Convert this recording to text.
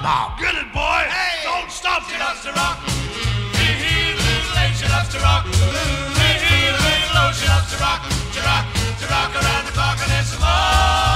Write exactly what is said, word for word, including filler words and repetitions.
Now, get it, boy. Hey. Don't stop. She loves to rock. Hee hee, little lady, she loves to rock. Hee hee, little low, she loves to rock. To rock, to rock around the clock and it's more.